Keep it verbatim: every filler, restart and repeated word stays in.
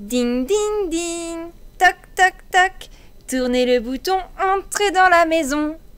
Ding ding ding, toc toc toc, tournez le bouton, entrez dans la maison.